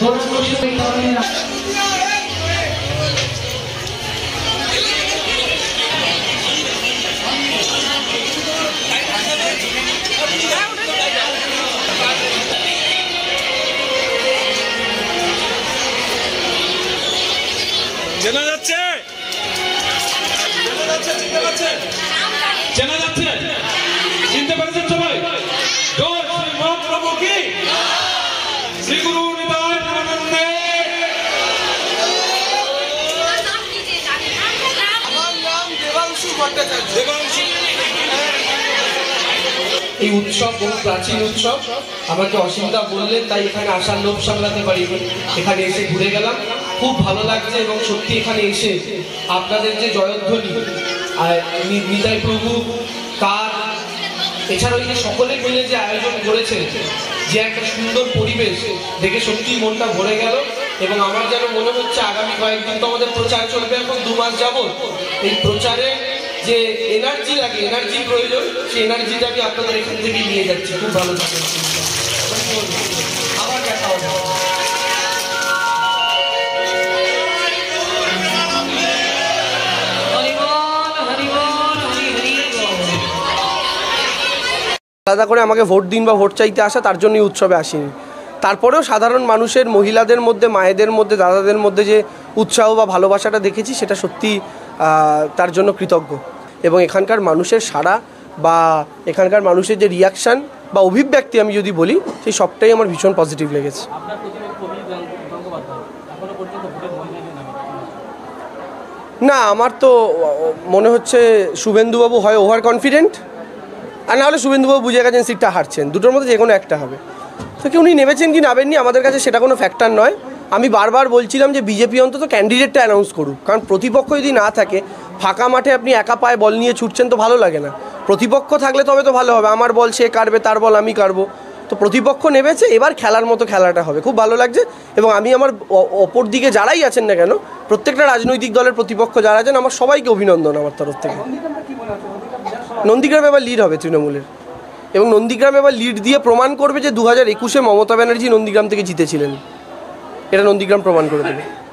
চেনা যাচ্ছে, চেনা যাচ্ছে, চিনতে পারছেন সবাই? জয় শ্রী মহাপ্রভু কি, শ্রী গুরু নিতাই প্রেমানন্দে। আমার নাম দেবাংশু ভট্টাচার্য। এই উৎসব বহু প্রাচীন উৎসব, আমাকে অসীমদা বললেন, তাই এখানে আসার লোভ সামলাতে পারিনি, এখানে এসে ঘুরে গেলাম, খুব ভালো লাগছে। এবং সত্যি এখানে এসে আপনাদের যে জয়ধ্বনি আর নিতাই প্রভু তার এছাড়াও যে সকলে মিলে যে আয়োজন করেছেন, যে একটা সুন্দর পরিবেশ দেখে সত্যি মনটা ভরে গেল। এবং আমার যেন মনে হচ্ছে আগামী কয়েকদিন তো আমাদের প্রচার চলবে, এখন 2 মাস যাবত এই প্রচারে যে এনার্জি লাগে, এনার্জি প্রয়োজন, সেই এনার্জিটা আমি আপনাদের এখান থেকে নিয়ে যাচ্ছি। খুব ভালো থাকবেন, আবার দেখা হবে। আলাদা করে আমাকে ভোট দিন বা ভোট চাইতে আসা, তার জন্যই উৎসবে আসিনি। তারপরেও সাধারণ মানুষের, মহিলাদের মধ্যে, মায়েদের মধ্যে, দাদাদের মধ্যে যে উৎসাহ বা ভালোবাসাটা দেখেছি, সেটা সত্যি তার জন্য কৃতজ্ঞ। এবং এখানকার মানুষের সাড়া বা এখানকার মানুষের যে রিয়াকশান বা অভিব্যক্তি আমি যদি বলি, সেই সবটাই আমার ভীষণ পজিটিভ লেগেছে। না, আমার তো মনে হচ্ছে শুভেন্দুবাবু হয় ওভার কনফিডেন্ট, আর নাহলে শুভেন্দুবাবু বুঝে গেছেন সিটটা হারছেন, দুটোর মধ্যে যে কোনো একটা হবে। তো কি উনি নেমেছেন কি নামেননি আমাদের কাছে সেটা কোনো ফ্যাক্টর নয়। আমি বারবার বলছিলাম যে বিজেপি অন্তত ক্যান্ডিডেটটা অ্যানাউন্স করুক, কারণ প্রতিপক্ষ যদি না থাকে, ফাঁকা মাঠে আপনি একা পায়ে বল নিয়ে ছুটছেন তো ভালো লাগে না। প্রতিপক্ষ থাকলে তবে তো ভালো হবে, আমার বল সে কাটবে, তার বল আমি কাটবো। তো প্রতিপক্ষ নেমেছে, এবার খেলার মতো খেলাটা হবে, খুব ভালো লাগছে। এবং আমি আমার অপর দিকে যারাই আছেন না কেন, প্রত্যেকটা রাজনৈতিক দলের প্রতিপক্ষ যারা আছেন, আমার সবাইকে অভিনন্দন আমার তরফ থেকে। নন্দীগ্রামে এবার লিড হবে তৃণমূলের, এবং নন্দীগ্রামে এবার লিড দিয়ে প্রমাণ করবে যে 2021-এ মমতা ব্যানার্জি নন্দীগ্রাম থেকে জিতেছিলেন, এটা নন্দীগ্রাম প্রমাণ করে দেবে।